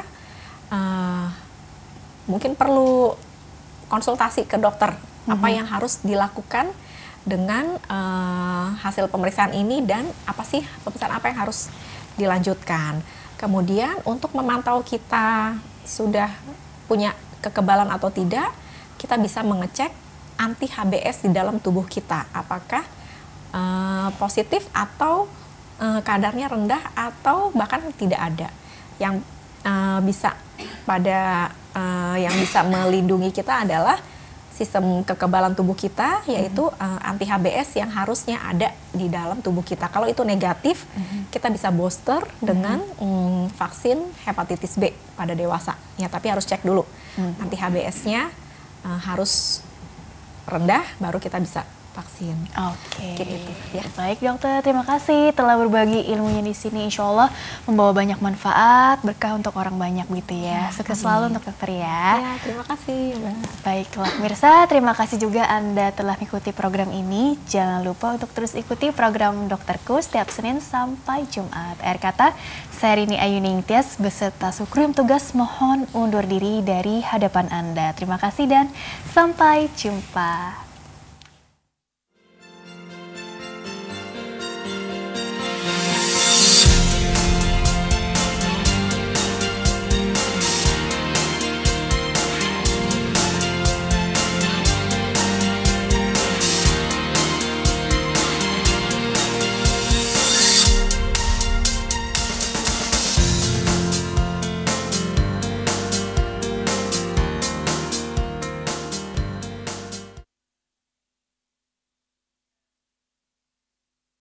uh, mungkin perlu konsultasi ke dokter, mm-hmm. apa yang harus dilakukan dengan uh, hasil pemeriksaan ini, dan apa sih pemeriksaan apa yang harus dilanjutkan. Kemudian untuk memantau kita sudah punya kekebalan atau tidak, kita bisa mengecek anti H B S di dalam tubuh kita, apakah uh, positif atau uh, kadarnya rendah atau bahkan tidak ada. Yang uh, bisa pada uh, yang bisa melindungi kita adalah sistem kekebalan tubuh kita, yaitu uh, anti H B S yang harusnya ada di dalam tubuh kita. Kalau itu negatif, mm-hmm. kita bisa booster dengan mm, vaksin hepatitis B pada dewasa. Ya, tapi harus cek dulu mm-hmm. anti H B S-nya uh, harus rendah, baru kita bisa vaksin. Oke. Gitu, ya. Baik dokter, terima kasih telah berbagi ilmunya di sini. Insya Allah membawa banyak manfaat, berkah untuk orang banyak gitu ya. Sukses selalu untuk dokter ya. Ya, terima kasih Mbak. Baiklah pemirsa, terima kasih juga Anda telah mengikuti program ini. Jangan lupa untuk terus ikuti program Dokterku setiap Senin sampai Jumat. Akhir kata, saya Rini Ayu Ningtyas beserta Sukrim tugas mohon undur diri dari hadapan Anda. Terima kasih dan sampai jumpa.